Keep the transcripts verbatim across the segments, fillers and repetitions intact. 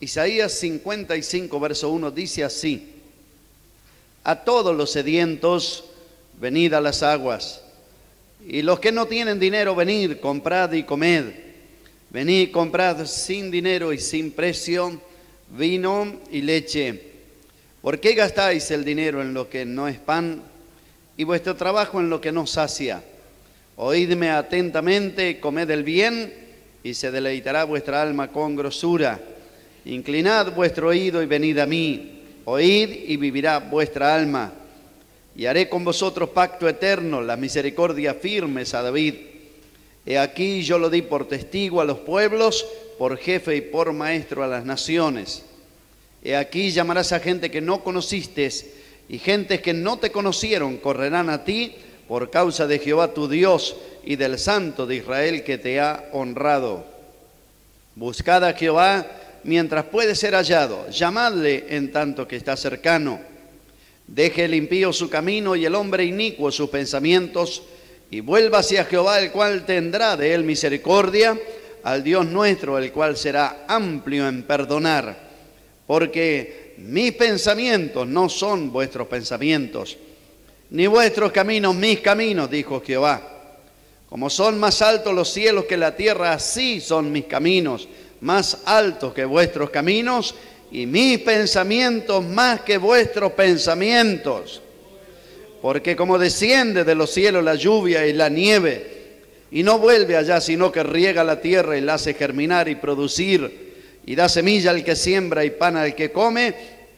Isaías cincuenta y cinco, verso uno, dice así: a todos los sedientos, venid a las aguas, y los que no tienen dinero, venid, comprad y comed. Venid, comprad sin dinero y sin precio vino y leche. ¿Por qué gastáis el dinero en lo que no es pan, y vuestro trabajo en lo que no sacia? Oídme atentamente, comed el bien, y se deleitará vuestra alma con grosura. Inclinad vuestro oído y venid a mí. Oíd y vivirá vuestra alma. Y haré con vosotros pacto eterno, la misericordia firmes a David. He aquí yo lo di por testigo a los pueblos, por jefe y por maestro a las naciones. He aquí llamarás a gente que no conociste, y gentes que no te conocieron correrán a ti por causa de Jehová tu Dios y del Santo de Israel que te ha honrado. Buscad a Jehová mientras puede ser hallado, llamadle en tanto que está cercano. Deje el impío su camino y el hombre inicuo sus pensamientos, y vuelva hacia Jehová, el cual tendrá de él misericordia, al Dios nuestro, el cual será amplio en perdonar. Porque mis pensamientos no son vuestros pensamientos, ni vuestros caminos mis caminos, dijo Jehová. Como son más altos los cielos que la tierra, así son mis caminos, más altos que vuestros caminos, y mis pensamientos más que vuestros pensamientos. Porque como desciende de los cielos la lluvia y la nieve, y no vuelve allá, sino que riega la tierra y la hace germinar y producir, y da semilla al que siembra y pan al que come,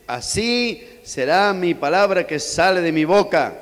así será mi palabra que sale de mi boca.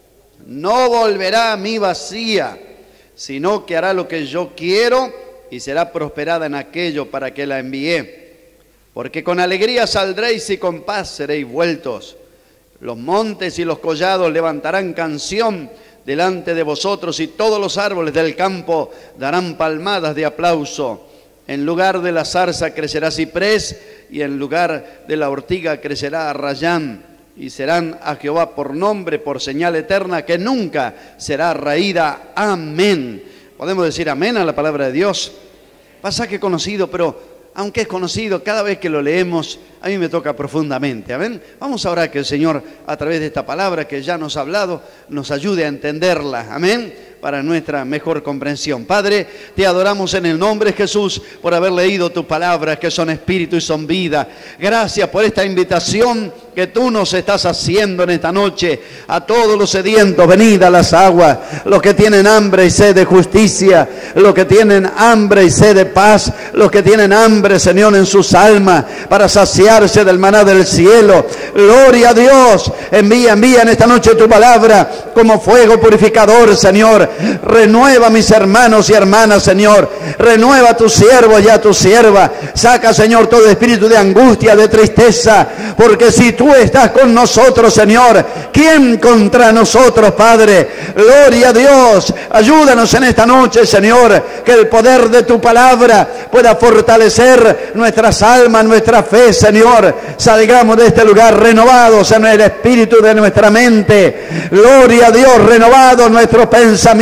No volverá a mí vacía, sino que hará lo que yo quiero, y será prosperada en aquello para que la envié. Porque con alegría saldréis y con paz seréis vueltos. Los montes y los collados levantarán canción delante de vosotros, y todos los árboles del campo darán palmadas de aplauso. En lugar de la zarza crecerá ciprés, y en lugar de la ortiga crecerá arrayán. Y serán a Jehová por nombre, por señal eterna, que nunca será raída. Amén. ¿Podemos decir amén a la palabra de Dios? Pasaje conocido, pero aunque es conocido, cada vez que lo leemos, a mí me toca profundamente. Amén. Vamos a orar que el Señor, a través de esta palabra que ya nos ha hablado, nos ayude a entenderla. Amén. Para nuestra mejor comprensión. Padre, te adoramos en el nombre de Jesús por haber leído tus palabras, que son espíritu y son vida. Gracias por esta invitación que tú nos estás haciendo en esta noche. A todos los sedientos, venid a las aguas. Los que tienen hambre y sed de justicia, los que tienen hambre y sed de paz, los que tienen hambre, Señor, en sus almas, para saciarse del maná del cielo. Gloria a Dios. Envía, envía en esta noche tu palabra como fuego purificador, Señor. Renueva a mis hermanos y hermanas, Señor. Renueva a tu siervo y a tu sierva. Saca, Señor, todo espíritu de angustia, de tristeza. Porque si tú estás con nosotros, Señor, ¿quién contra nosotros, Padre? Gloria a Dios. Ayúdanos en esta noche, Señor, que el poder de tu palabra pueda fortalecer nuestras almas, nuestra fe, Señor. Salgamos de este lugar renovados en el espíritu de nuestra mente. Gloria a Dios, renovados nuestros pensamientos.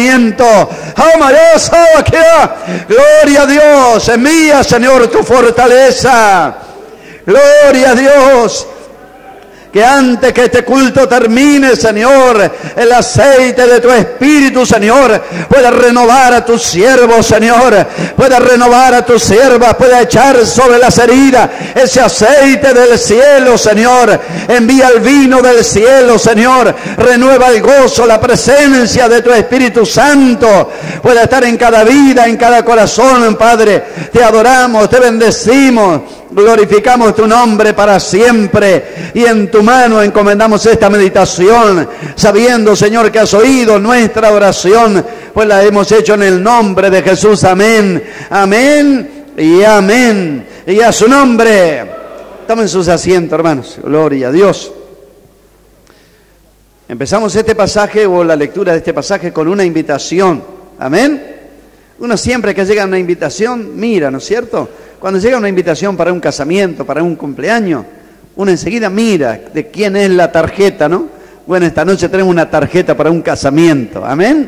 Gloria a Dios. Envía, Señor, tu fortaleza. Gloria a Dios. Que antes que este culto termine, Señor, el aceite de tu Espíritu, Señor, pueda renovar a tus siervos, Señor, pueda renovar a tus siervas, pueda echar sobre las heridas ese aceite del cielo, Señor. Envía el vino del cielo, Señor. Renueva el gozo, la presencia de tu Espíritu Santo pueda estar en cada vida, en cada corazón, Padre. Te adoramos, te bendecimos. Glorificamos tu nombre para siempre, y en tu mano encomendamos esta meditación, sabiendo, Señor, que has oído nuestra oración, pues la hemos hecho en el nombre de Jesús. Amén, amén y amén. Y a su nombre. Tomen sus asientos, hermanos. Gloria a Dios. Empezamos este pasaje, o la lectura de este pasaje, con una invitación. Amén. Uno siempre que llega a una invitación, mira, ¿no es cierto? Cuando llega una invitación para un casamiento, para un cumpleaños, uno enseguida mira de quién es la tarjeta, ¿no? Bueno, esta noche tenemos una tarjeta para un casamiento, amén.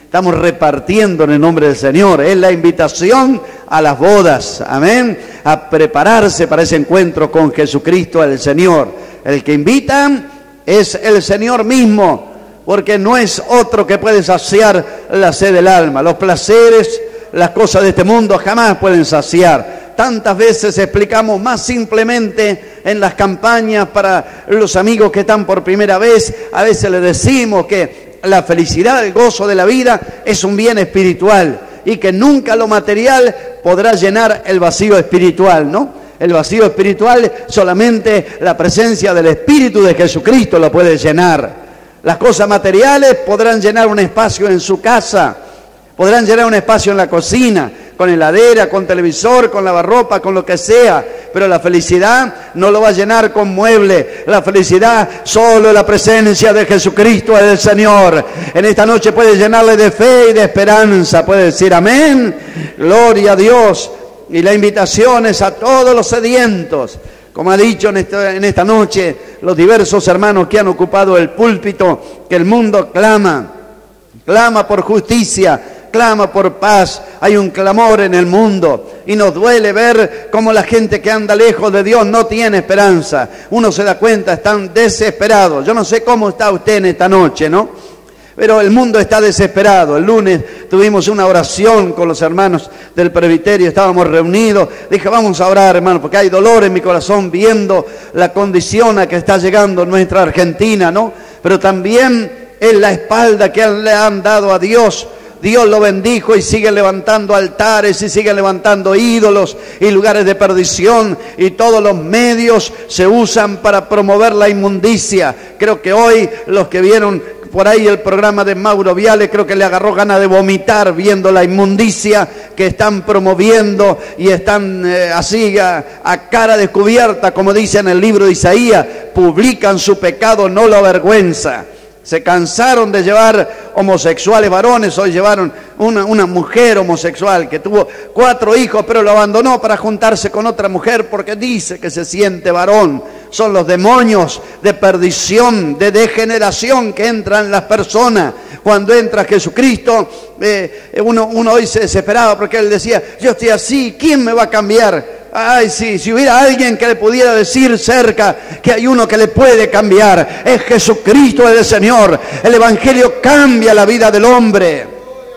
Estamos repartiendo en el nombre del Señor. Es la invitación a las bodas, amén, a prepararse para ese encuentro con Jesucristo el Señor. El que invita es el Señor mismo, porque no es otro que puede saciar la sed del alma. Los placeres, las cosas de este mundo jamás pueden saciar. Tantas veces explicamos más simplemente en las campañas para los amigos que están por primera vez. A veces les decimos que la felicidad, el gozo de la vida es un bien espiritual y que nunca lo material podrá llenar el vacío espiritual, ¿no? El vacío espiritual solamente la presencia del Espíritu de Jesucristo lo puede llenar. Las cosas materiales podrán llenar un espacio en su casa, podrán llenar un espacio en la cocina, con heladera, con televisor, con lavarropa, con lo que sea, pero la felicidad no lo va a llenar con muebles. La felicidad solo la presencia de Jesucristo es el Señor. En esta noche puede llenarle de fe y de esperanza, puede decir amén, gloria a Dios. Y la invitación es a todos los sedientos, como ha dicho en esta, en esta noche los diversos hermanos que han ocupado el púlpito, que el mundo clama, clama por justicia, clama por paz. Hay un clamor en el mundo y nos duele ver cómo la gente que anda lejos de Dios no tiene esperanza. Uno se da cuenta, están desesperados. Yo no sé cómo está usted en esta noche, ¿no? Pero el mundo está desesperado. El lunes tuvimos una oración con los hermanos del presbiterio, estábamos reunidos. Dije, vamos a orar, hermano, porque hay dolor en mi corazón viendo la condición a que está llegando nuestra Argentina, ¿no? Pero también es la espalda que le han dado a Dios. Dios lo bendijo y sigue levantando altares y sigue levantando ídolos y lugares de perdición, y todos los medios se usan para promover la inmundicia. Creo que hoy los que vieron por ahí el programa de Mauro Viale, creo que le agarró ganas de vomitar viendo la inmundicia que están promoviendo y están eh, así a, a cara descubierta, como dice en el libro de Isaías, publican su pecado, no lo avergüenza. Se cansaron de llevar homosexuales varones, hoy llevaron una, una mujer homosexual que tuvo cuatro hijos, pero lo abandonó para juntarse con otra mujer porque dice que se siente varón. Son los demonios de perdición, de degeneración que entran en las personas. Cuando entra Jesucristo, eh, uno, uno hoy se desesperaba porque él decía, yo estoy así, ¿quién me va a cambiar? Ay, sí, si hubiera alguien que le pudiera decir cerca que hay uno que le puede cambiar, es Jesucristo el Señor. El Evangelio cambia la vida del hombre.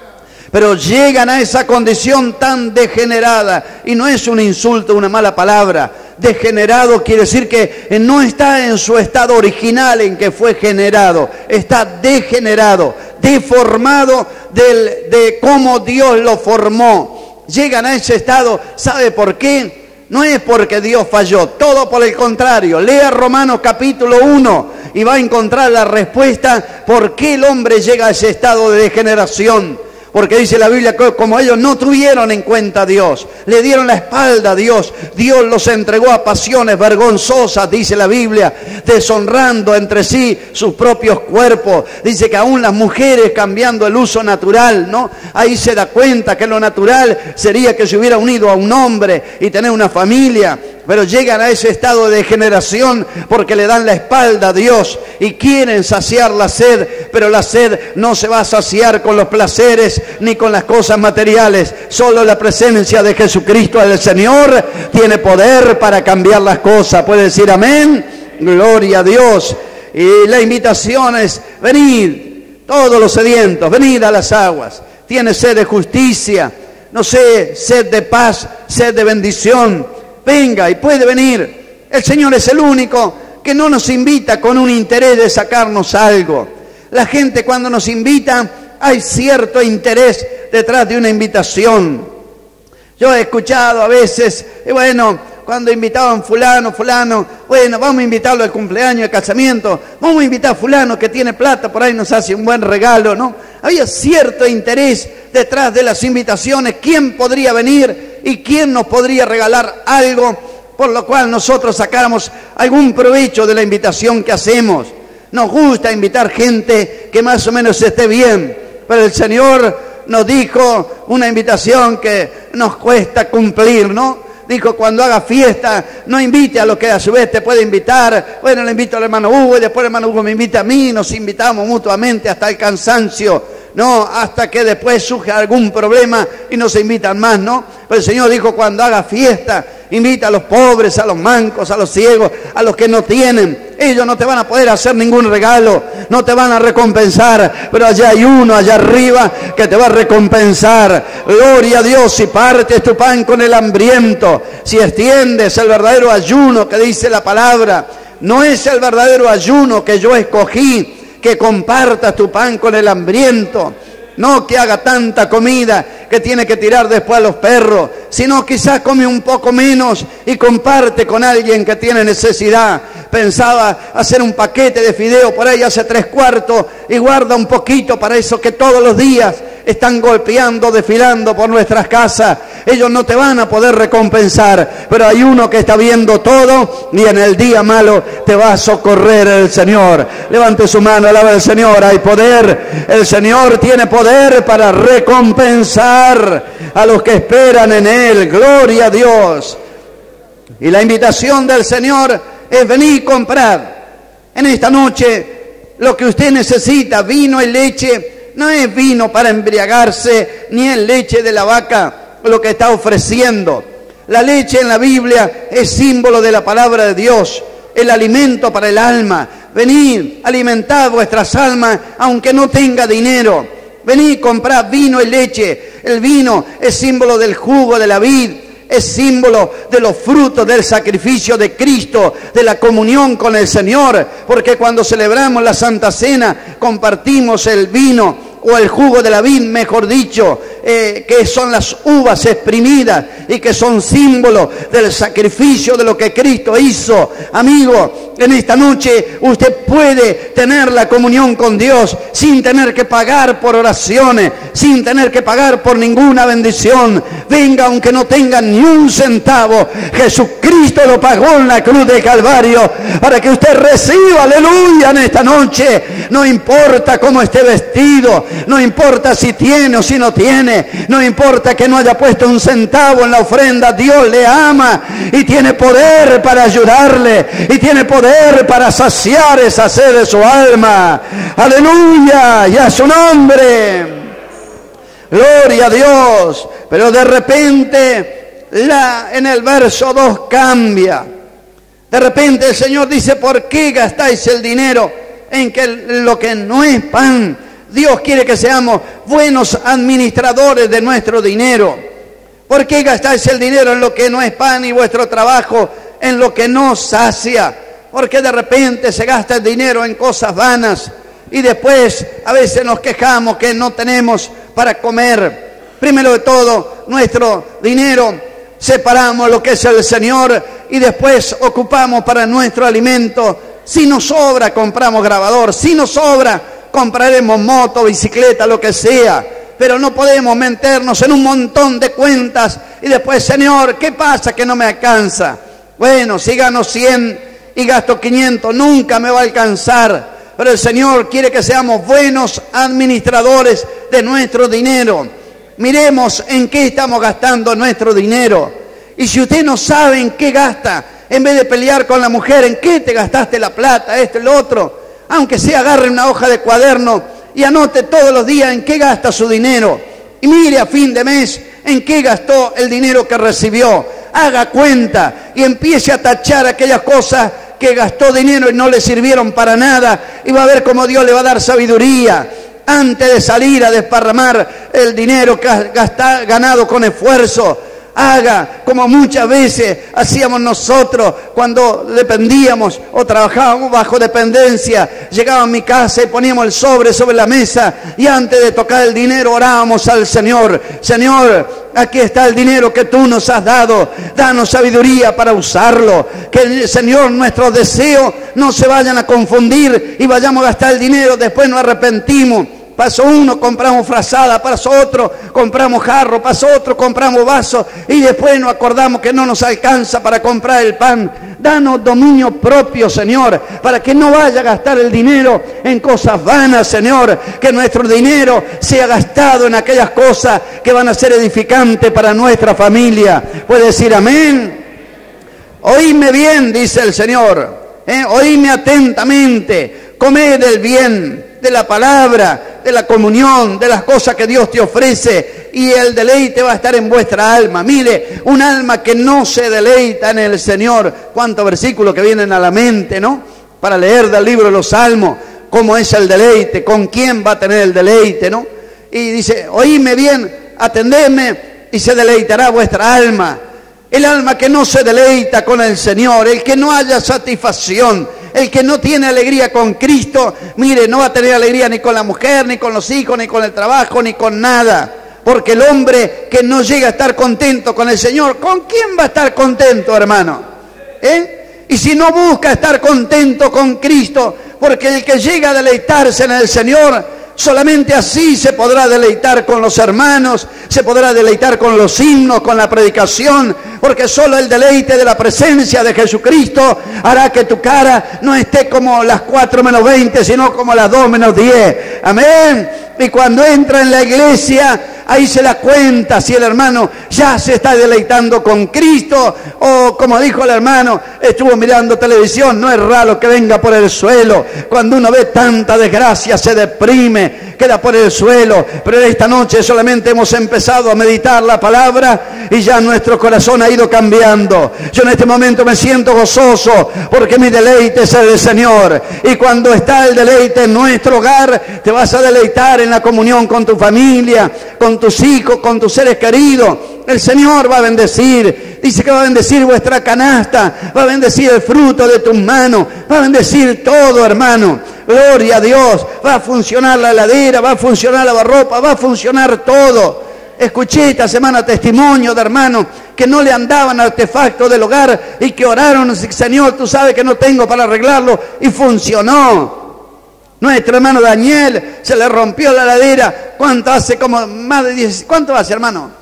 Pero llegan a esa condición tan degenerada, y no es un insulto, una mala palabra. Degenerado quiere decir que no está en su estado original en que fue generado, está degenerado, deformado del, de cómo Dios lo formó. Llegan a ese estado, ¿sabe por qué? No es porque Dios falló, todo por el contrario. Lea Romanos capítulo uno y va a encontrar la respuesta por qué el hombre llega a ese estado de degeneración. Porque dice la Biblia que como ellos no tuvieron en cuenta a Dios, le dieron la espalda a Dios, Dios los entregó a pasiones vergonzosas, dice la Biblia, deshonrando entre sí sus propios cuerpos. Dice que aún las mujeres cambiando el uso natural, ¿no? Ahí se da cuenta que lo natural sería que se hubiera unido a un hombre y tener una familia. Pero llegan a ese estado de degeneración porque le dan la espalda a Dios y quieren saciar la sed, pero la sed no se va a saciar con los placeres ni con las cosas materiales. Solo la presencia de Jesucristo el Señor tiene poder para cambiar las cosas. ¿Puede decir amén? Gloria a Dios. Y la invitación es, venid, todos los sedientos, venid a las aguas. Tiene sed de justicia, no sé, sed de paz, sed de bendición. Venga, y puede venir. El Señor es el único que no nos invita con un interés de sacarnos algo. La gente cuando nos invita, hay cierto interés detrás de una invitación. Yo he escuchado a veces, y bueno, cuando invitaban fulano, fulano, bueno, vamos a invitarlo al cumpleaños, al casamiento, vamos a invitar a fulano que tiene plata, por ahí nos hace un buen regalo, ¿no? Había cierto interés detrás de las invitaciones. ¿Quién podría venir y quién nos podría regalar algo por lo cual nosotros sacáramos algún provecho de la invitación que hacemos? Nos gusta invitar gente que más o menos esté bien, pero el Señor nos dijo una invitación que nos cuesta cumplir, ¿no? Dijo, cuando haga fiesta, no invite a los que a su vez te puede invitar. Bueno, le invito al hermano Hugo y después el hermano Hugo me invita a mí, nos invitamos mutuamente hasta el cansancio. No, hasta que después surge algún problema y nos invitan más, ¿no? Pero el Señor dijo, cuando haga fiesta, invita a los pobres, a los mancos, a los ciegos, a los que no tienen. Ellos no te van a poder hacer ningún regalo, no te van a recompensar, pero allá hay uno allá arriba que te va a recompensar. Gloria a Dios. Si partes tu pan con el hambriento, si extiendes el verdadero ayuno que dice la palabra, no es el verdadero ayuno que yo escogí, que compartas tu pan con el hambriento, no que haga tanta comida que tiene que tirar después a los perros, sino quizás come un poco menos y comparte con alguien que tiene necesidad. Pensaba hacer un paquete de fideo por ahí hace tres cuartos y guarda un poquito para eso que todos los días están golpeando, desfilando por nuestras casas. Ellos no te van a poder recompensar, pero hay uno que está viendo todo y en el día malo te va a socorrer el Señor. Levante su mano, alaba al Señor. Hay poder, el Señor tiene poder para recompensar a los que esperan en Él. Gloria a Dios. Y la invitación del Señor es venir y comprar en esta noche lo que usted necesita, vino y leche. No es vino para embriagarse, ni es leche de la vaca lo que está ofreciendo. La leche en la Biblia es símbolo de la palabra de Dios, el alimento para el alma. Venid, alimentad vuestras almas, aunque no tenga dinero. Venid, comprad vino y leche. El vino es símbolo del jugo de la vid, es símbolo de los frutos del sacrificio de Cristo, de la comunión con el Señor, porque cuando celebramos la Santa Cena compartimos el vino o el jugo de la vid, mejor dicho, eh, que son las uvas exprimidas y que son símbolo del sacrificio de lo que Cristo hizo. Amigo, en esta noche usted puede tener la comunión con Dios sin tener que pagar por oraciones, sin tener que pagar por ninguna bendición. Venga aunque no tenga ni un centavo, Jesucristo lo pagó en la cruz de Calvario para que usted reciba, aleluya, en esta noche. No importa cómo esté vestido, no importa si tiene o si no tiene, no importa que no haya puesto un centavo en la ofrenda, Dios le ama y tiene poder para ayudarle y tiene poder para saciar esa sed de su alma. Aleluya, y a su nombre. Gloria a Dios. Pero de repente la, en el verso dos cambia. De repente el Señor dice, ¿por qué gastáis el dinero en que lo que no es pan? Dios quiere que seamos buenos administradores de nuestro dinero. ¿Por qué gastáis el dinero en lo que no es pan y vuestro trabajo en lo que no sacia? Porque de repente se gasta el dinero en cosas vanas y después a veces nos quejamos que no tenemos para comer. Primero de todo, nuestro dinero separamos lo que es el Señor y después ocupamos para nuestro alimento. Si nos sobra, compramos grabador. Si nos sobra, compraremos moto, bicicleta, lo que sea. Pero no podemos meternos en un montón de cuentas y después, Señor, ¿qué pasa que no me alcanza? Bueno, si gano cien y gasto quinientos, nunca me va a alcanzar. Pero el Señor quiere que seamos buenos administradores de nuestro dinero. Miremos en qué estamos gastando nuestro dinero. Y si usted no sabe en qué gasta, en vez de pelear con la mujer, ¿en qué te gastaste la plata, esto y lo otro? Aunque sea, agarre una hoja de cuaderno y anote todos los días en qué gasta su dinero. Y mire a fin de mes en qué gastó el dinero que recibió. Haga cuenta y empiece a tachar aquellas cosas que gastó dinero y no le sirvieron para nada. Y va a ver cómo Dios le va a dar sabiduría antes de salir a desparramar el dinero que ha gastado, ganado con esfuerzo. Haga como muchas veces hacíamos nosotros cuando dependíamos o trabajábamos bajo dependencia. Llegaba a mi casa y poníamos el sobre sobre la mesa y antes de tocar el dinero orábamos al Señor. Señor, aquí está el dinero que tú nos has dado. Danos sabiduría para usarlo. Que, Señor, nuestros deseos no se vayan a confundir y vayamos a gastar el dinero, después nos arrepentimos. Pasó uno, compramos frazada, pasó otro, compramos jarro, pasó otro, compramos vaso y después nos acordamos que no nos alcanza para comprar el pan. Danos dominio propio, Señor, para que no vaya a gastar el dinero en cosas vanas, Señor. Que nuestro dinero sea gastado en aquellas cosas que van a ser edificantes para nuestra familia. ¿Puede decir amén? Oídme bien, dice el Señor, ¿eh? Oídme atentamente, comed el bien. de la palabra, de la comunión, de las cosas que Dios te ofrece, y el deleite va a estar en vuestra alma. Mire, un alma que no se deleita en el Señor. Cuántos versículos que vienen a la mente, ¿no? Para leer del libro de los Salmos, cómo es el deleite, con quién va a tener el deleite, ¿no? Y dice, oíme bien, atendedme, y se deleitará vuestra alma. El alma que no se deleita con el Señor, el que no haya satisfacción, el que no tiene alegría con Cristo, mire, no va a tener alegría ni con la mujer, ni con los hijos, ni con el trabajo, ni con nada. Porque el hombre que no llega a estar contento con el Señor, ¿con quién va a estar contento, hermano? ¿Eh? Y si no busca estar contento con Cristo, porque el que llega a deleitarse en el Señor, solamente así se podrá deleitar con los hermanos, se podrá deleitar con los himnos, con la predicación, porque solo el deleite de la presencia de Jesucristo hará que tu cara no esté como las cuatro menos veinte, sino como las dos menos diez. Amén. Y cuando entra en la iglesia, ahí se da cuenta si el hermano ya se está deleitando con Cristo, o como dijo el hermano, estuvo mirando televisión. No es raro que venga por el suelo. Cuando uno ve tanta desgracia se deprime, queda por el suelo. Pero esta noche solamente hemos empezado a meditar la palabra y ya nuestro corazón ha ido cambiando. Yo en este momento me siento gozoso porque mi deleite es el Señor. Y cuando está el deleite en nuestro hogar, te vas a deleitar en la comunión con tu familia, con tus hijos, con tus seres queridos. El Señor va a bendecir. Dice que va a bendecir vuestra canasta, va a bendecir el fruto de tus manos, va a bendecir todo, hermano. Gloria a Dios. Va a funcionar la heladera, va a funcionar la lavarropa, va a funcionar todo. Escuché esta semana testimonio de hermanos que no le andaban artefactos del hogar y que oraron, Señor, tú sabes que no tengo para arreglarlo, y funcionó. Nuestro hermano Daniel se le rompió la heladera. ¿Cuánto hace? Como más de diez. ¿Cuánto hace, hermano?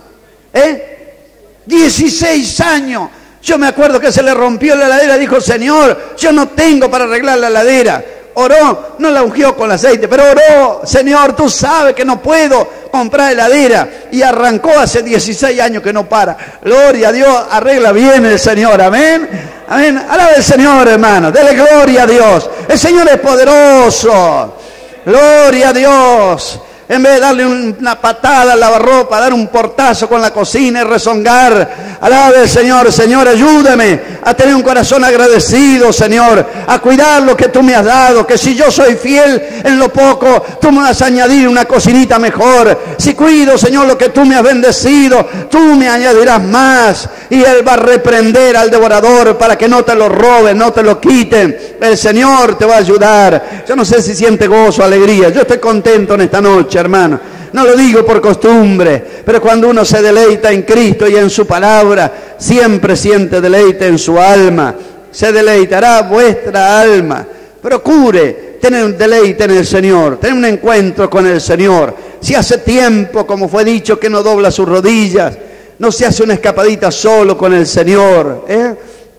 ¿Eh? dieciséis años. Yo me acuerdo que se le rompió la heladera. Dijo, Señor, yo no tengo para arreglar la heladera. Oró, no la ungió con aceite, pero oró, Señor, tú sabes que no puedo comprar heladera. Y arrancó hace dieciséis años que no para. Gloria a Dios, arregla bien el Señor, amén. Amén, alaba al Señor, hermano, dele gloria a Dios. El Señor es poderoso. Gloria a Dios. En vez de darle una patada al lavarropa, dar un portazo con la cocina y rezongar, alabe al Señor. Señor, ayúdame a tener un corazón agradecido, Señor, a cuidar lo que tú me has dado, que si yo soy fiel en lo poco, tú me vas a añadir una cocinita mejor. Si cuido, Señor, lo que tú me has bendecido, tú me añadirás más. Y Él va a reprender al devorador para que no te lo roben, no te lo quiten. El Señor te va a ayudar. Yo no sé si siente gozo, alegría. Yo estoy contento en esta noche, hermano. No lo digo por costumbre, pero cuando uno se deleita en Cristo y en su palabra, siempre siente deleite en su alma. Se deleitará vuestra alma. Procure tener un deleite en el Señor, tener un encuentro con el Señor. Si hace tiempo, como fue dicho, que no dobla sus rodillas, no se hace una escapadita solo con el Señor, ¿eh?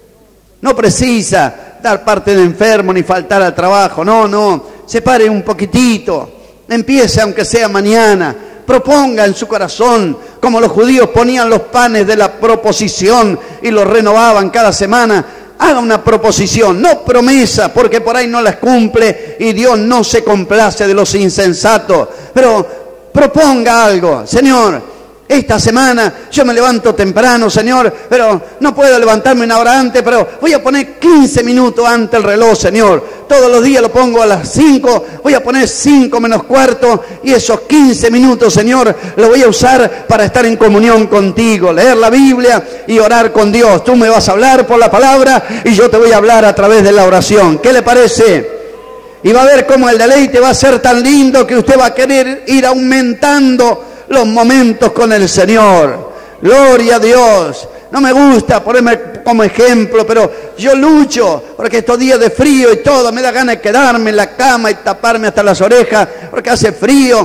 No precisa dar parte de enfermo ni faltar al trabajo. No, no, separe un poquitito. Empiece aunque sea mañana. Proponga en su corazón, como los judíos ponían los panes de la proposición y los renovaban cada semana. Haga una proposición, no promesa, porque por ahí no las cumple y Dios no se complace de los insensatos. Pero proponga algo. Señor, esta semana yo me levanto temprano, Señor, pero no puedo levantarme una hora antes, pero voy a poner quince minutos antes el reloj, Señor. Todos los días lo pongo a las cinco, voy a poner cinco menos cuarto, y esos quince minutos, Señor, lo voy a usar para estar en comunión contigo, leer la Biblia y orar con Dios. Tú me vas a hablar por la palabra y yo te voy a hablar a través de la oración. ¿Qué le parece? Y va a ver cómo el deleite va a ser tan lindo que usted va a querer ir aumentando los momentos con el Señor. Gloria a Dios. No me gusta ponerme como ejemplo, pero yo lucho porque estos días de frío y todo, me da ganas de quedarme en la cama y taparme hasta las orejas porque hace frío.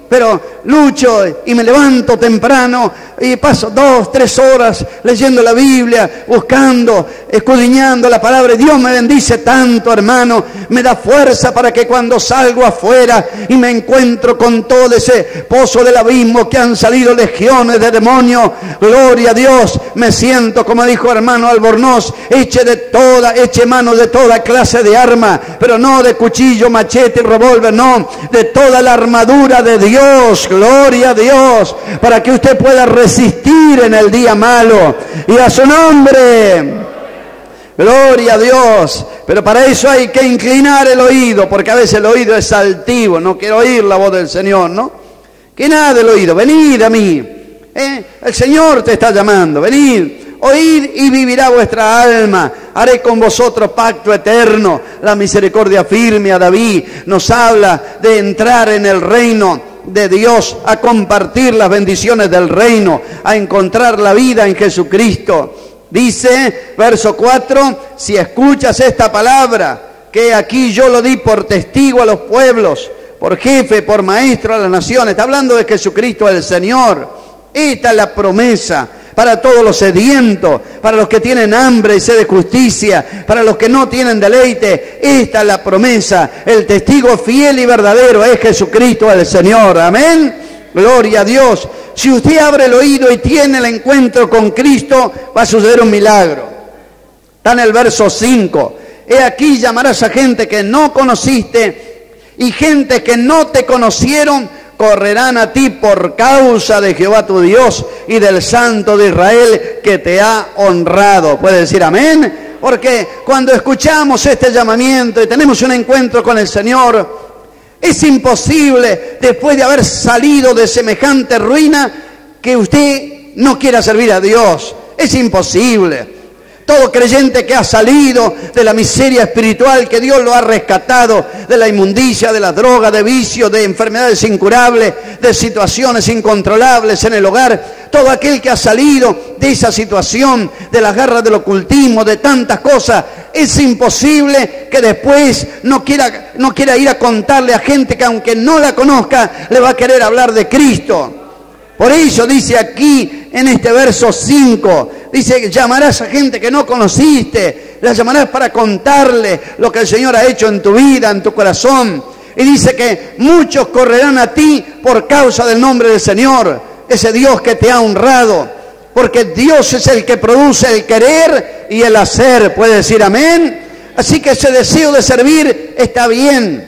pero lucho y me levanto temprano y paso dos, tres horas leyendo la Biblia, buscando, escudriñando la palabra. Dios me bendice tanto, hermano, me da fuerza para que cuando salgo afuera y me encuentro con todo ese pozo del abismo que han salido legiones de demonios, gloria a Dios, me siento, como dijo hermano Albornoz, eche de toda, eche mano de toda clase de arma, pero no de cuchillo, machete y revólver, no, de toda la armadura de Dios, gloria a Dios, para que usted pueda resistir en el día malo, y a su nombre, gloria a Dios. Pero para eso hay que inclinar el oído, porque a veces el oído es altivo, no quiero oír la voz del Señor, ¿no? Que nada del oído, venid a mí, ¿eh? El Señor te está llamando, venid, oíd y vivirá vuestra alma, haré con vosotros pacto eterno. La misericordia firme a David nos habla de entrar en el reino de Dios, a compartir las bendiciones del reino, a encontrar la vida en Jesucristo. Dice, verso cuatro, si escuchas esta palabra, que aquí yo lo di por testigo a los pueblos, por jefe, por maestro a las naciones. Está hablando de Jesucristo el Señor. Esta es la promesa para todos los sedientos, para los que tienen hambre y sed de justicia, para los que no tienen deleite. Esta es la promesa. El testigo fiel y verdadero es Jesucristo el Señor. Amén. Gloria a Dios. Si usted abre el oído y tiene el encuentro con Cristo, va a suceder un milagro. Está en el verso cinco. He aquí llamarás a gente que no conociste, y gente que no te conocieron correrán a ti por causa de Jehová tu Dios y del Santo de Israel que te ha honrado. ¿Puede decir amén? Porque cuando escuchamos este llamamiento y tenemos un encuentro con el Señor, es imposible, después de haber salido de semejante ruina, que usted no quiera servir a Dios. Es imposible. Todo creyente que ha salido de la miseria espiritual, que Dios lo ha rescatado de la inmundicia, de la droga, de vicios, de enfermedades incurables, de situaciones incontrolables en el hogar, todo aquel que ha salido de esa situación, de las garras del ocultismo, de tantas cosas, es imposible que después no quiera, no quiera ir a contarle a gente que aunque no la conozca, le va a querer hablar de Cristo. Por eso dice aquí en este verso cinco, dice, llamarás a gente que no conociste, la llamarás para contarle lo que el Señor ha hecho en tu vida, en tu corazón. Y dice que muchos correrán a ti por causa del nombre del Señor, ese Dios que te ha honrado, porque Dios es el que produce el querer y el hacer. ¿Puede decir amén? Así que ese deseo de servir está bien.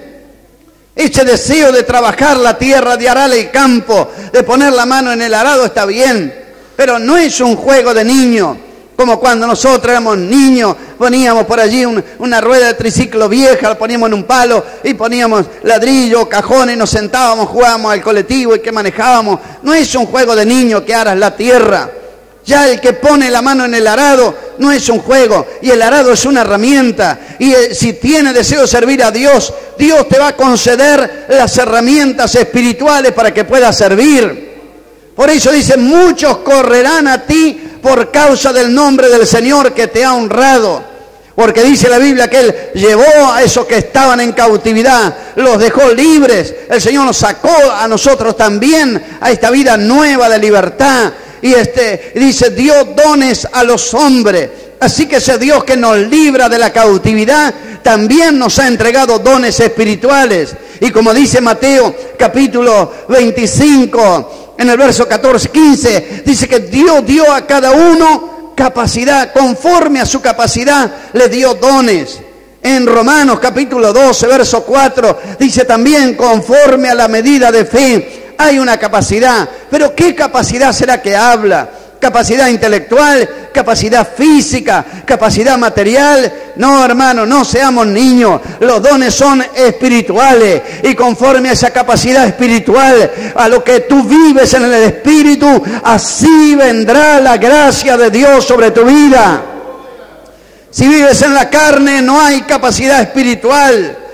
Ese deseo de trabajar la tierra, de arar el campo, de poner la mano en el arado está bien, pero no es un juego de niño, como cuando nosotros éramos niños, poníamos por allí un, una rueda de triciclo vieja, la poníamos en un palo y poníamos ladrillo, cajones, nos sentábamos, jugábamos al colectivo y que manejábamos. No es un juego de niño que aras la tierra. Ya el que pone la mano en el arado no es un juego, y el arado es una herramienta, y si tiene deseo de servir a Dios, Dios te va a conceder las herramientas espirituales para que puedas servir. Por eso dice, muchos correrán a ti por causa del nombre del Señor que te ha honrado. Porque dice la Biblia que Él llevó a esos que estaban en cautividad, los dejó libres. El Señor nos sacó a nosotros también a esta vida nueva de libertad. Y este dice, dio dones a los hombres. Así que ese Dios que nos libra de la cautividad también nos ha entregado dones espirituales. Y como dice Mateo capítulo veinticinco, en el verso catorce, quince, dice que Dios dio a cada uno capacidad, conforme a su capacidad le dio dones. En Romanos capítulo doce, verso cuatro, dice también, conforme a la medida de fe hay una capacidad. Pero ¿qué capacidad será que habla? ¿Capacidad intelectual? ¿Capacidad física? ¿Capacidad material? No, hermano, no seamos niños. Los dones son espirituales. Y conforme a esa capacidad espiritual, a lo que tú vives en el Espíritu, así vendrá la gracia de Dios sobre tu vida. Si vives en la carne, no hay capacidad espiritual.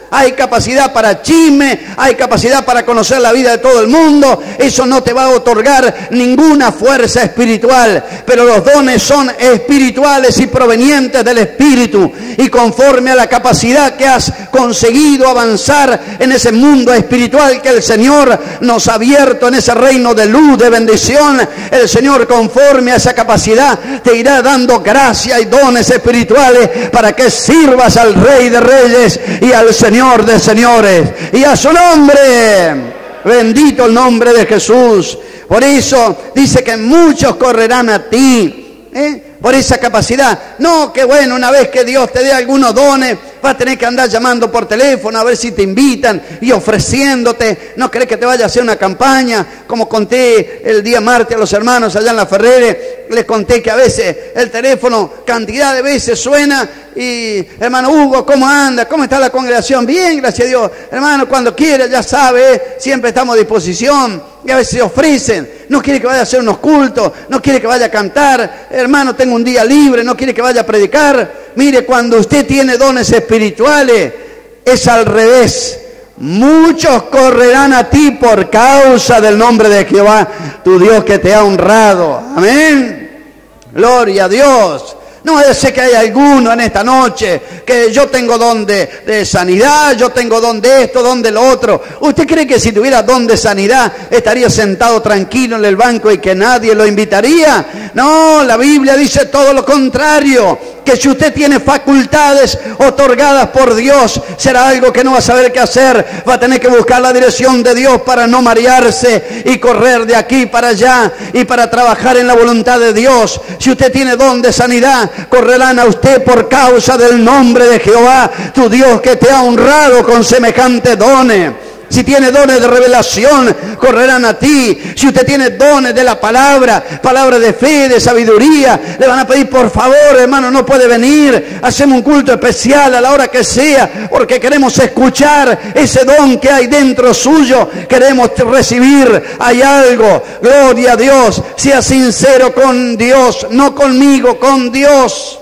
Hay capacidad para chisme, hay capacidad para conocer la vida de todo el mundo. Eso no te va a otorgar ninguna fuerza espiritual. Pero los dones son espirituales y provenientes del Espíritu. Y conforme a la capacidad que has conseguido avanzar en ese mundo espiritual que el Señor nos ha abierto, en ese reino de luz, de bendición, el Señor, conforme a esa capacidad, te irá dando gracia y dones espirituales para que sirvas al Rey de Reyes y al Señor de señores, y a su nombre, bendito el nombre de Jesús. Por eso dice que muchos correrán a ti, ¿eh? Por esa capacidad. No, que bueno, una vez que Dios te dé algunos dones, vas a tener que andar llamando por teléfono a ver si te invitan y ofreciéndote. No querés que te vaya a hacer una campaña, como conté el día martes a los hermanos allá en la Ferrere. Les conté que a veces el teléfono cantidad de veces suena y, hermano Hugo, ¿cómo anda? ¿Cómo está la congregación? Bien, gracias a Dios. Hermano, cuando quiera, ya sabe, siempre estamos a disposición. Y a veces se ofrecen, no quiere que vaya a hacer unos cultos, no quiere que vaya a cantar, hermano, tengo un día libre, no quiere que vaya a predicar. Mire, cuando usted tiene dones espirituales, es al revés. Muchos correrán a ti por causa del nombre de Jehová, tu Dios, que te ha honrado. Amén. Gloria a Dios. No es que hay alguno en esta noche que yo tengo don de, de sanidad, yo tengo don de esto, don de lo otro. ¿Usted cree que si tuviera don de sanidad estaría sentado tranquilo en el banco y que nadie lo invitaría? No, la Biblia dice todo lo contrario, que si usted tiene facultades otorgadas por Dios, será algo que no va a saber qué hacer, va a tener que buscar la dirección de Dios para no marearse y correr de aquí para allá y para trabajar en la voluntad de Dios. Si usted tiene don de sanidad, correrán a usted por causa del nombre de Jehová, tu Dios, que te ha honrado con semejantes dones. Si tiene dones de revelación, correrán a ti. Si usted tiene dones de la palabra, palabra de fe, de sabiduría, le van a pedir, por favor, hermano, no puede venir, hacemos un culto especial a la hora que sea, porque queremos escuchar ese don que hay dentro suyo, queremos recibir. Hay algo, gloria a Dios. Sea sincero con Dios, no conmigo, con Dios.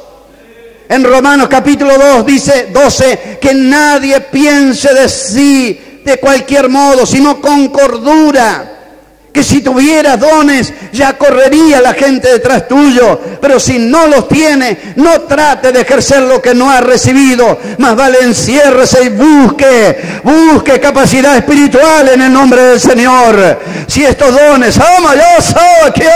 En Romanos capítulo dos dice, doce, que nadie piense de sí de cualquier modo, sino con cordura. Que si tuvieras dones, ya correría la gente detrás tuyo. Pero si no los tiene, no trate de ejercer lo que no ha recibido. Más vale enciérrese y busque, busque capacidad espiritual en el nombre del Señor. Si estos dones, ¡ama yo soy aquí!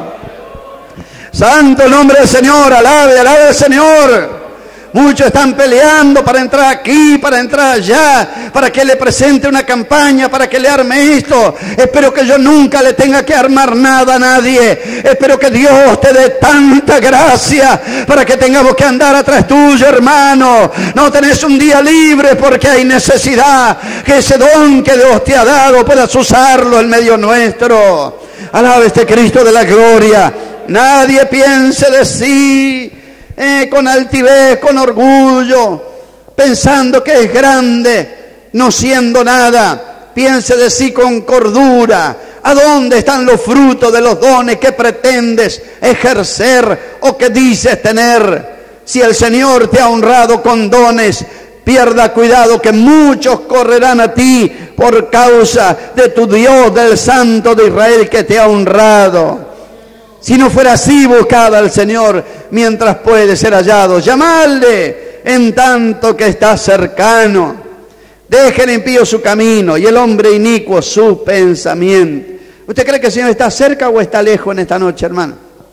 Santo el nombre del Señor, alabe, alabe al Señor. Muchos están peleando para entrar aquí, para entrar allá, para que le presente una campaña, para que le arme esto. Espero que yo nunca le tenga que armar nada a nadie. Espero que Dios te dé tanta gracia para que tengamos que andar atrás tuyo, hermano. No tenés un día libre porque hay necesidad. Que ese don que Dios te ha dado puedas usarlo en medio nuestro. Alabe este Cristo de la gloria. Nadie piense de sí Eh, con altivez, con orgullo, pensando que es grande, no siendo nada. Piense de sí con cordura. ¿A dónde están los frutos de los dones que pretendes ejercer o que dices tener? Si el Señor te ha honrado con dones, pierda cuidado que muchos correrán a ti por causa de tu Dios, del Santo de Israel, que te ha honrado. Si no fuera así, buscad al Señor mientras puede ser hallado. Llamadle en tanto que está cercano. Deje el impío su camino y el hombre inicuo su pensamiento. ¿Usted cree que el Señor está cerca o está lejos en esta noche, hermano?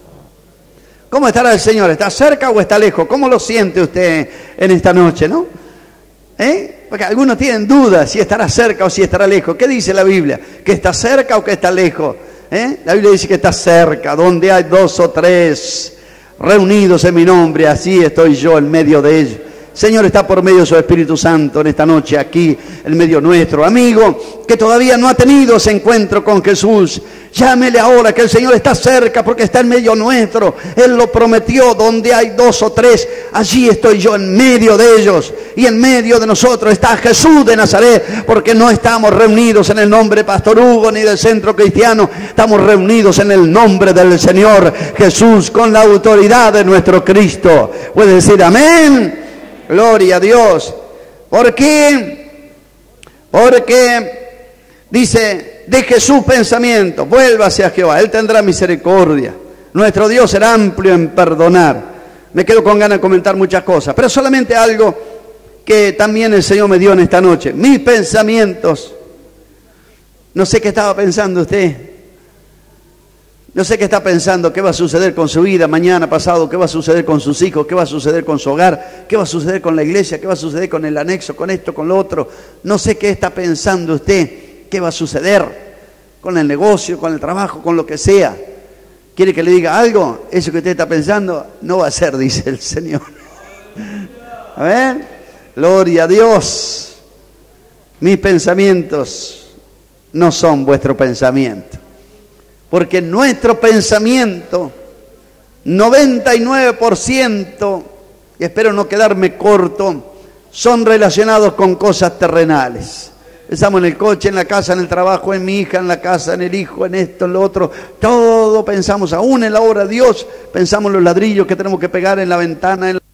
¿Cómo estará el Señor? ¿Está cerca o está lejos? ¿Cómo lo siente usted en esta noche, no? ¿Eh? Porque algunos tienen dudas si estará cerca o si estará lejos. ¿Qué dice la Biblia? ¿Que está cerca o que está lejos? ¿Eh? La Biblia dice que está cerca, donde hay dos o tres reunidos en mi nombre, así estoy yo en medio de ellos. Señor está por medio de su Espíritu Santo en esta noche aquí, en medio nuestro. Amigo que todavía no ha tenido ese encuentro con Jesús, llámele ahora, que el Señor está cerca porque está en medio nuestro. Él lo prometió, donde hay dos o tres, allí estoy yo en medio de ellos. Y en medio de nosotros está Jesús de Nazaret, porque no estamos reunidos en el nombre de Pastor Hugo ni del Centro Cristiano, estamos reunidos en el nombre del Señor Jesús, con la autoridad de nuestro Cristo. ¿Puede decir amén? Gloria a Dios. ¿Por qué? Porque dice, deje sus pensamientos, vuélvase a Jehová, Él tendrá misericordia. Nuestro Dios será amplio en perdonar. Me quedo con ganas de comentar muchas cosas, pero solamente algo que también el Señor me dio en esta noche. Mis pensamientos. No sé qué estaba pensando usted. No sé qué está pensando, qué va a suceder con su vida mañana, pasado, qué va a suceder con sus hijos, qué va a suceder con su hogar, qué va a suceder con la iglesia, qué va a suceder con el anexo, con esto, con lo otro. No sé qué está pensando usted, qué va a suceder con el negocio, con el trabajo, con lo que sea. ¿Quiere que le diga algo? Eso que usted está pensando no va a ser, dice el Señor. A ver, gloria a Dios. Mis pensamientos no son vuestro pensamiento. Porque nuestro pensamiento, noventa y nueve por ciento, y espero no quedarme corto, son relacionados con cosas terrenales. Pensamos en el coche, en la casa, en el trabajo, en mi hija, en la casa, en el hijo, en esto, en lo otro. Todo pensamos, aún en la obra de Dios, pensamos en los ladrillos que tenemos que pegar en la ventana, en la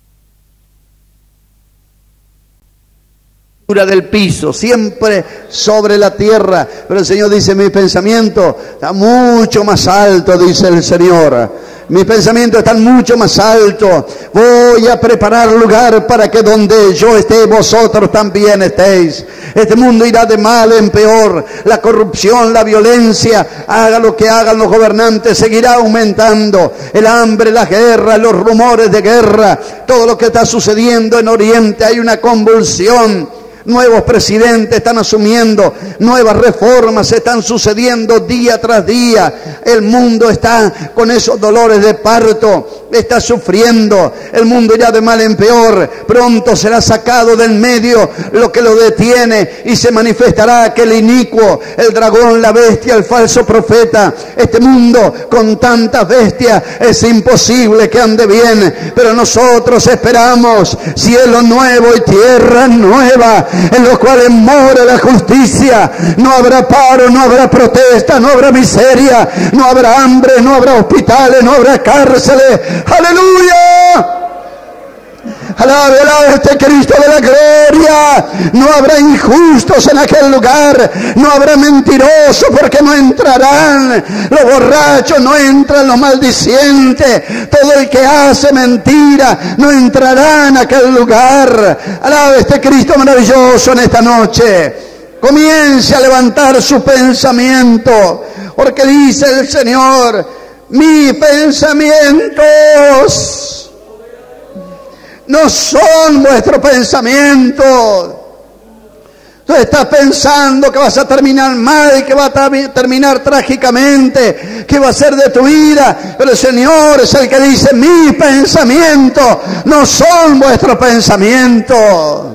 del piso, siempre sobre la tierra. Pero el Señor dice, mi pensamiento está mucho más alto, dice el Señor. Mis pensamientos están mucho más altos. Voy a preparar lugar para que donde yo esté, vosotros también estéis. Este mundo irá de mal en peor. La corrupción, la violencia, haga lo que hagan los gobernantes, seguirá aumentando. El hambre, la guerra, los rumores de guerra, todo lo que está sucediendo en Oriente, hay una convulsión. Nuevos presidentes están asumiendo, nuevas reformas están sucediendo día tras día. El mundo está con esos dolores de parto, está sufriendo. El mundo irá de mal en peor. Pronto será sacado del medio lo que lo detiene y se manifestará aquel inicuo, el dragón, la bestia, el falso profeta. Este mundo con tantas bestias es imposible que ande bien, pero nosotros esperamos cielo nuevo y tierra nueva, en los cuales mora la justicia. No habrá paro, no habrá protesta, no habrá miseria, no habrá hambre, no habrá hospitales, no habrá cárceles. ¡Aleluya! Alabe, alabe este Cristo de la gloria. No habrá injustos en aquel lugar, no habrá mentirosos, porque no entrarán los borrachos, no entran los maldicientes, todo el que hace mentira no entrará en aquel lugar. Alabe este Cristo maravilloso en esta noche. Comience a levantar su pensamiento, porque dice el Señor, mis pensamientos no son vuestro pensamiento. Tú estás pensando que vas a terminar mal, que va a terminar trágicamente, que va a ser de tu vida. Pero el Señor es el que dice, mis pensamientos no son vuestro pensamiento.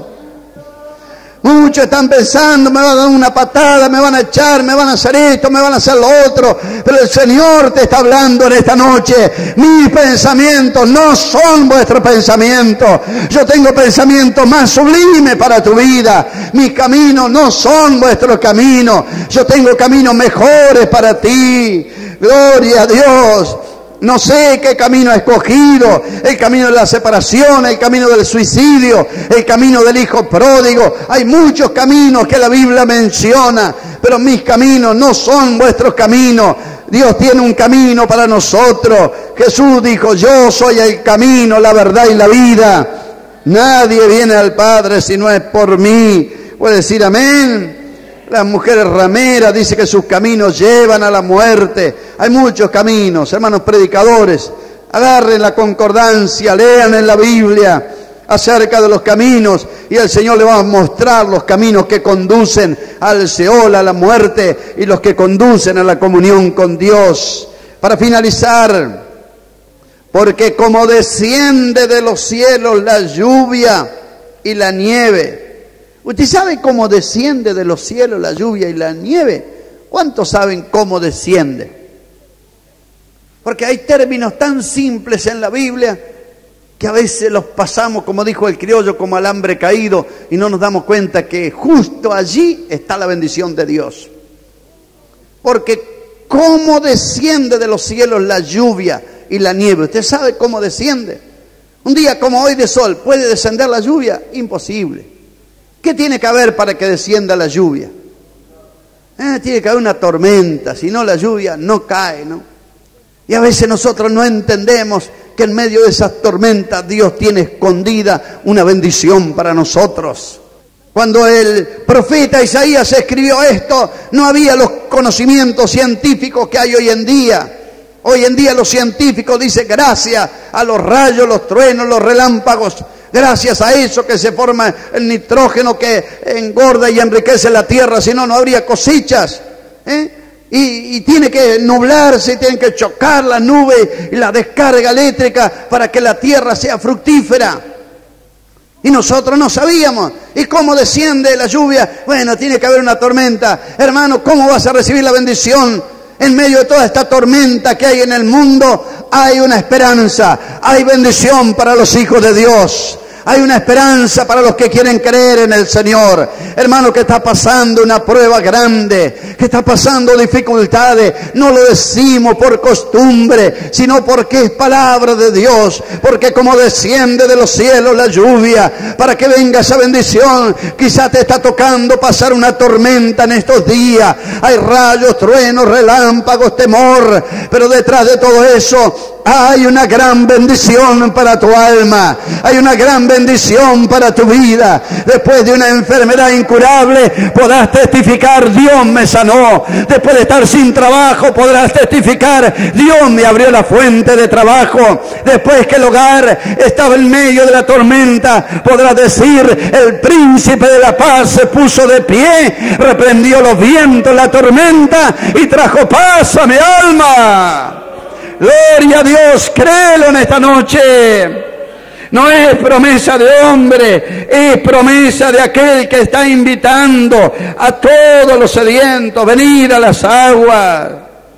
Muchos están pensando, me van a dar una patada, me van a echar, me van a hacer esto, me van a hacer lo otro. Pero el Señor te está hablando en esta noche. Mis pensamientos no son vuestros pensamientos. Yo tengo pensamientos más sublimes para tu vida. Mis caminos no son vuestros caminos. Yo tengo caminos mejores para ti. Gloria a Dios. No sé qué camino ha escogido, el camino de la separación, el camino del suicidio, el camino del hijo pródigo. Hay muchos caminos que la Biblia menciona, pero mis caminos no son vuestros caminos. Dios tiene un camino para nosotros. Jesús dijo, yo soy el camino, la verdad y la vida. Nadie viene al Padre si no es por mí. ¿Puede decir amén? Las mujeres rameras, dice que sus caminos llevan a la muerte. Hay muchos caminos, hermanos predicadores. Agarren la concordancia, lean en la Biblia acerca de los caminos y el Señor le va a mostrar los caminos que conducen al Seol, a la muerte, y los que conducen a la comunión con Dios. Para finalizar, porque como desciende de los cielos la lluvia y la nieve. ¿Usted sabe cómo desciende de los cielos la lluvia y la nieve? ¿Cuántos saben cómo desciende? Porque hay términos tan simples en la Biblia que a veces los pasamos, como dijo el criollo, como alambre caído, y no nos damos cuenta que justo allí está la bendición de Dios. Porque ¿cómo desciende de los cielos la lluvia y la nieve? ¿Usted sabe cómo desciende? Un día como hoy de sol, ¿puede descender la lluvia? Imposible. ¿Qué tiene que haber para que descienda la lluvia? Eh, tiene que haber una tormenta, si no la lluvia no cae, ¿no? Y a veces nosotros no entendemos que en medio de esas tormentas Dios tiene escondida una bendición para nosotros. Cuando el profeta Isaías escribió esto, no había los conocimientos científicos que hay hoy en día. Hoy en día los científicos dicen gracias a los rayos, los truenos, los relámpagos, gracias a eso que se forma el nitrógeno que engorda y enriquece la tierra, si no, no habría cosechas. ¿eh? Y, y tiene que nublarse, y tienen que chocar la nube y la descarga eléctrica para que la tierra sea fructífera. Y nosotros no sabíamos. ¿Y cómo desciende la lluvia? Bueno, tiene que haber una tormenta. Hermano, ¿cómo vas a recibir la bendición? En medio de toda esta tormenta que hay en el mundo, hay una esperanza, hay bendición para los hijos de Dios. Hay una esperanza para los que quieren creer en el Señor. Hermano, que está pasando una prueba grande, que está pasando dificultades, no lo decimos por costumbre, sino porque es palabra de Dios, porque como desciende de los cielos la lluvia, para que venga esa bendición, quizá te está tocando pasar una tormenta en estos días. Hay rayos, truenos, relámpagos, temor, pero detrás de todo eso hay una gran bendición para tu alma, hay una gran bendición para tu vida. Después de una enfermedad incurable podrás testificar, Dios me sanó. Después de estar sin trabajo podrás testificar, Dios me abrió la fuente de trabajo. Después que el hogar estaba en medio de la tormenta, podrás decir, el príncipe de la paz se puso de pie, reprendió los vientos, la tormenta y trajo paz a mi alma. Gloria a Dios, créelo en esta noche. No es promesa de hombre, es promesa de aquel que está invitando a todos los sedientos, venid a las aguas.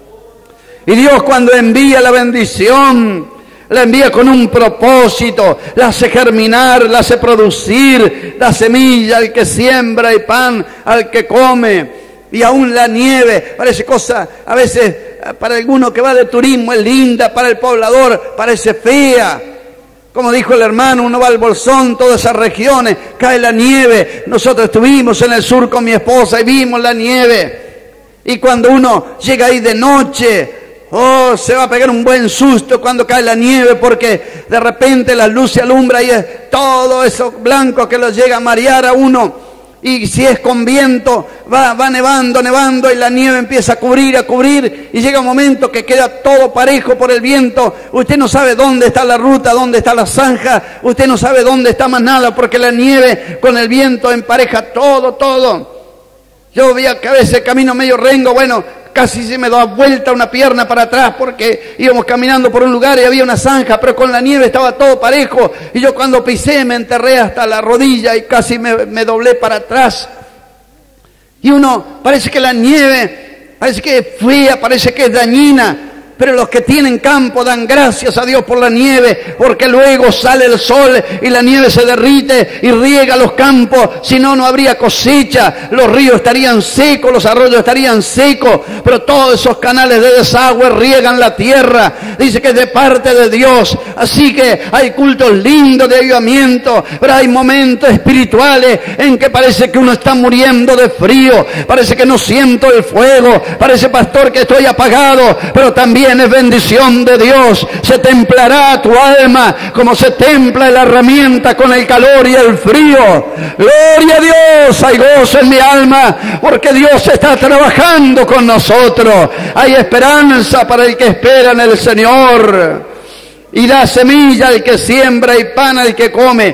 Y Dios, cuando envía la bendición, la envía con un propósito, la hace germinar, la hace producir, da semilla al que siembra y pan al que come. Y aún la nieve, parece cosa, a veces para alguno que va de turismo es linda, para el poblador parece fea. Como dijo el hermano, uno va al Bolsón, todas esas regiones, cae la nieve. Nosotros estuvimos en el sur con mi esposa y vimos la nieve. Y cuando uno llega ahí de noche, oh, se va a pegar un buen susto cuando cae la nieve, porque de repente la luz se alumbra y es todo eso blanco que lo llega a marear a uno. Y si es con viento, va, va nevando, nevando, y la nieve empieza a cubrir, a cubrir, y llega un momento que queda todo parejo por el viento. Usted no sabe dónde está la ruta, dónde está la zanja, usted no sabe dónde está más nada, porque la nieve con el viento empareja todo, todo. Yo veía que a veces camino medio rengo, bueno, casi se me da vuelta una pierna para atrás porque íbamos caminando por un lugar y había una zanja, pero con la nieve estaba todo parejo. Y yo cuando pisé me enterré hasta la rodilla y casi me, me doblé para atrás. Y uno, parece que la nieve, parece que es fría, parece que es dañina. Pero los que tienen campo dan gracias a Dios por la nieve, porque luego sale el sol y la nieve se derrite y riega los campos. Si no, no habría cosecha, los ríos estarían secos, los arroyos estarían secos, pero todos esos canales de desagüe riegan la tierra. Dice que es de parte de Dios. Así que hay cultos lindos de avivamiento, pero hay momentos espirituales en que parece que uno está muriendo de frío, parece que no siento el fuego, parece, pastor, que estoy apagado, pero también es bendición de Dios. Se templará tu alma como se templa la herramienta con el calor y el frío. Gloria a Dios, hay gozo en mi alma porque Dios está trabajando con nosotros. Hay esperanza para el que espera en el Señor. Y da semilla al que siembra y pan al que come.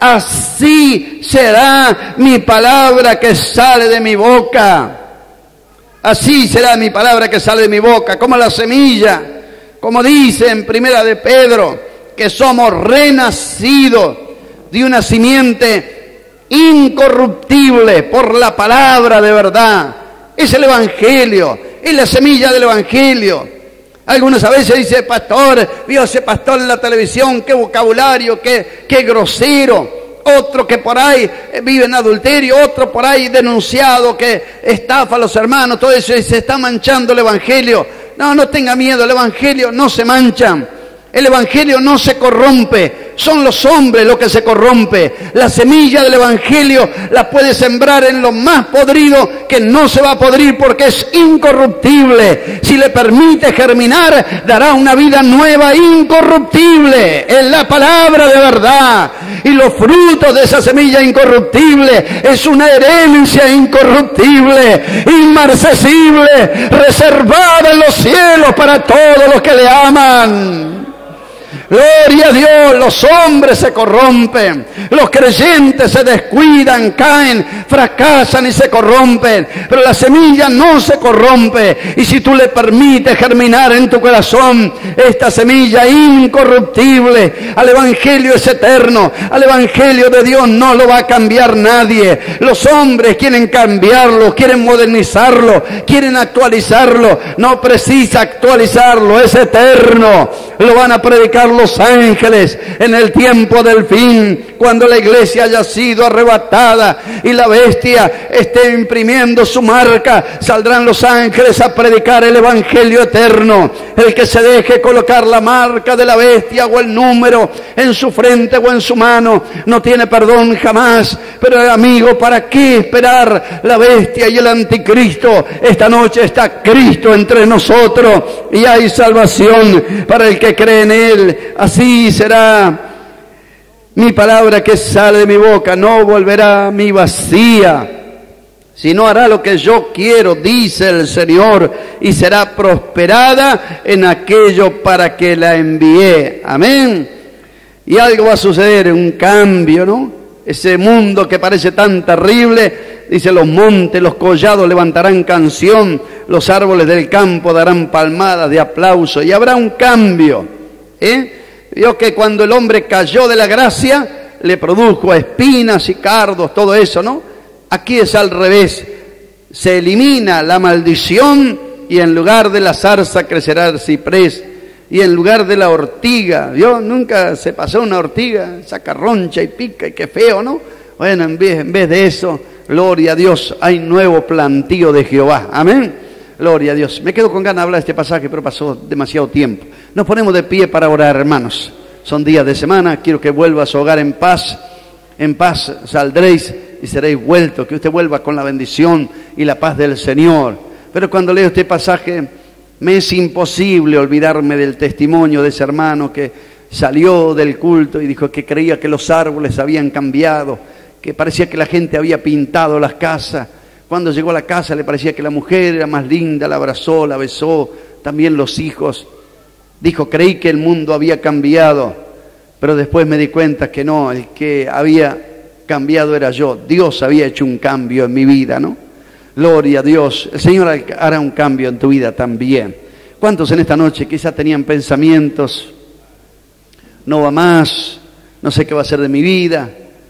Así será mi palabra que sale de mi boca. Así será mi palabra que sale de mi boca, como la semilla, como dice en Primera de Pedro, que somos renacidos de una simiente incorruptible por la palabra de verdad. Es el Evangelio, es la semilla del Evangelio. Algunos a veces dicen, pastor, vio ese pastor en la televisión, qué vocabulario, qué, qué grosero. Otro que por ahí vive en adulterio, otro por ahí denunciado que estafa a los hermanos, todo eso, y se está manchando el Evangelio. No, no tenga miedo, el Evangelio no se mancha. El evangelio no se corrompe, son los hombres los que se corrompe. La semilla del evangelio la puede sembrar en lo más podrido, que no se va a podrir porque es incorruptible. Si le permite germinar, dará una vida nueva, incorruptible. Es la palabra de verdad. Y los frutos de esa semilla incorruptible es una herencia incorruptible, inmarcesible, reservada en los cielos para todos los que le aman. Gloria a Dios, los hombres se corrompen, los creyentes se descuidan, caen, fracasan y se corrompen, pero la semilla no se corrompe. Y si tú le permites germinar en tu corazón esta semilla incorruptible, al evangelio es eterno, al evangelio de Dios no lo va a cambiar nadie. Los hombres quieren cambiarlo, quieren modernizarlo, quieren actualizarlo. No precisa actualizarlo, es eterno. Lo van a predicar los ángeles en el tiempo del fin, cuando la iglesia haya sido arrebatada y la bestia esté imprimiendo su marca. Saldrán los ángeles a predicar el evangelio eterno. El que se deje colocar la marca de la bestia o el número en su frente o en su mano no tiene perdón jamás. Pero amigo, ¿para qué esperar la bestia y el anticristo? Esta noche está Cristo entre nosotros y hay salvación para el que cree en Él. Así será mi palabra que sale de mi boca, no volverá a mí vacía, sino hará lo que yo quiero, dice el Señor, y será prosperada en aquello para que la envié. Amén. Y algo va a suceder, un cambio, ¿no? Ese mundo que parece tan terrible, dice, los montes, los collados levantarán canción, los árboles del campo darán palmadas de aplauso, y habrá un cambio, ¿eh? Vio que cuando el hombre cayó de la gracia, le produjo espinas y cardos, todo eso, ¿no? Aquí es al revés. Se elimina la maldición y en lugar de la zarza crecerá el ciprés. Y en lugar de la ortiga, ¿vio? Nunca se pasó una ortiga, saca roncha y pica y qué feo, ¿no? Bueno, en vez, en vez de eso, gloria a Dios, hay nuevo plantío de Jehová. Amén. Gloria a Dios. Me quedo con ganas de hablar de este pasaje, pero pasó demasiado tiempo. Nos ponemos de pie para orar, hermanos. Son días de semana, quiero que vuelva a su hogar en paz. En paz saldréis y seréis vueltos, que usted vuelva con la bendición y la paz del Señor. Pero cuando leo este pasaje, me es imposible olvidarme del testimonio de ese hermano que salió del culto y dijo que creía que los árboles habían cambiado, que parecía que la gente había pintado las casas. Cuando llegó a la casa le parecía que la mujer era más linda, la abrazó, la besó, también los hijos. Dijo, creí que el mundo había cambiado, pero después me di cuenta que no, el que había cambiado era yo. Dios había hecho un cambio en mi vida, ¿no? Gloria a Dios. El Señor hará un cambio en tu vida también. ¿Cuántos en esta noche quizás tenían pensamientos? No va más, no sé qué va a ser de mi vida.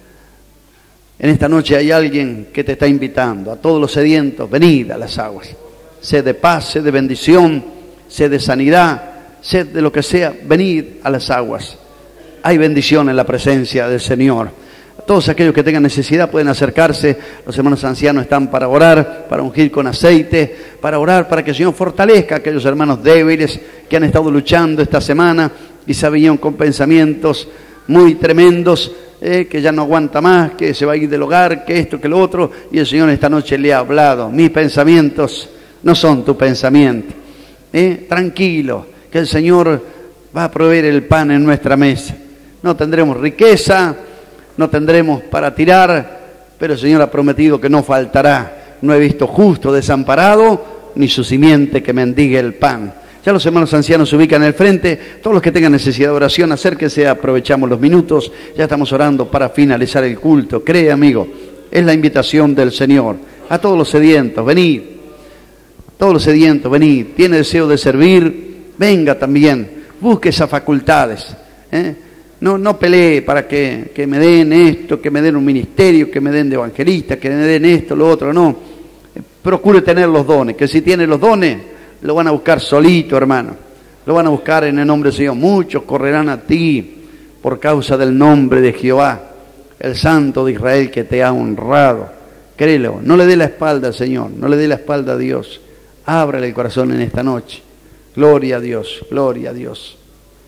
En esta noche hay alguien que te está invitando, a todos los sedientos, venid a las aguas. Sed de paz, sed de bendición, sed de sanidad, sed de lo que sea, venid a las aguas. Hay bendición en la presencia del Señor. Todos aquellos que tengan necesidad pueden acercarse. Los hermanos ancianos están para orar, para ungir con aceite, para orar para que el Señor fortalezca a aquellos hermanos débiles que han estado luchando esta semana y se vinieron con pensamientos muy tremendos, eh, que ya no aguanta más, que se va a ir del hogar, que esto, que lo otro, y el Señor esta noche le ha hablado. Mis pensamientos no son tu pensamiento. Eh, tranquilo, que el Señor va a proveer el pan en nuestra mesa. No tendremos riqueza, no tendremos para tirar, pero el Señor ha prometido que no faltará. No he visto justo desamparado, ni su simiente que mendigue el pan. Ya los hermanos ancianos se ubican en el frente. Todos los que tengan necesidad de oración, acérquense, aprovechamos los minutos. Ya estamos orando para finalizar el culto. Cree, amigo, es la invitación del Señor. A todos los sedientos, venid. Todos los sedientos, venid. Tiene deseo de servir, venga también. Busque esas facultades, ¿eh? No, no pelee para que, que me den esto, que me den un ministerio, que me den de evangelista, que me den esto, lo otro, no. Procure tener los dones, que si tiene los dones, lo van a buscar solito, hermano. Lo van a buscar en el nombre del Señor. Muchos correrán a ti por causa del nombre de Jehová, el Santo de Israel que te ha honrado. Créelo, no le dé la espalda al Señor, no le dé la espalda a Dios. Ábrele el corazón en esta noche. Gloria a Dios, gloria a Dios.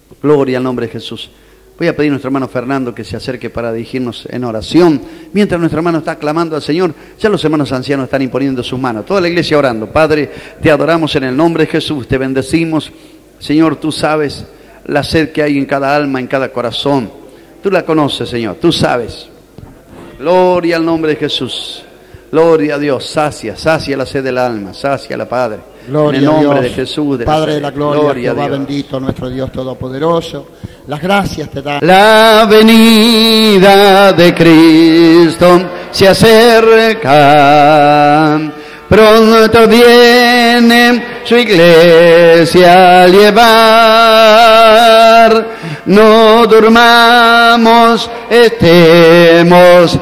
Gloria al nombre de Jesús. Voy a pedir a nuestro hermano Fernando que se acerque para dirigirnos en oración. Mientras nuestro hermano está clamando al Señor, ya los hermanos ancianos están imponiendo sus manos. Toda la iglesia orando. Padre, te adoramos en el nombre de Jesús, te bendecimos. Señor, tú sabes la sed que hay en cada alma, en cada corazón. Tú la conoces, Señor, tú sabes. Gloria al nombre de Jesús. Gloria a Dios. Sacia, sacia la sed del alma, sacia la Padre. Gloria en el nombre a Dios, de Jesús. De Padre de la gloria, gloria Jehová a Dios. bendito, nuestro Dios todopoderoso. Las gracias te da. La venida de Cristo se acerca. Pronto viene su iglesia a llevar. No durmamos, estemos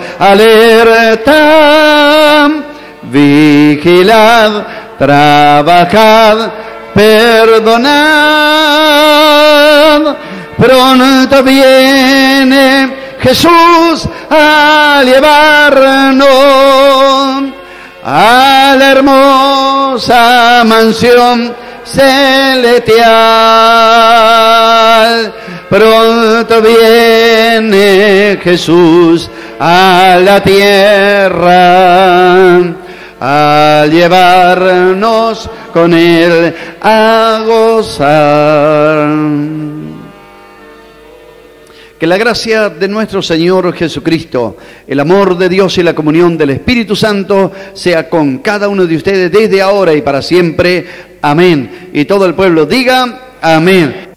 alerta. Vigilad, trabajad, perdonad. Pronto viene Jesús a llevarnos a la hermosa mansión celestial. Pronto viene Jesús a la tierra a llevarnos con él a gozar. Que la gracia de nuestro Señor Jesucristo, el amor de Dios y la comunión del Espíritu Santo sea con cada uno de ustedes desde ahora y para siempre. Amén. Y todo el pueblo diga amén.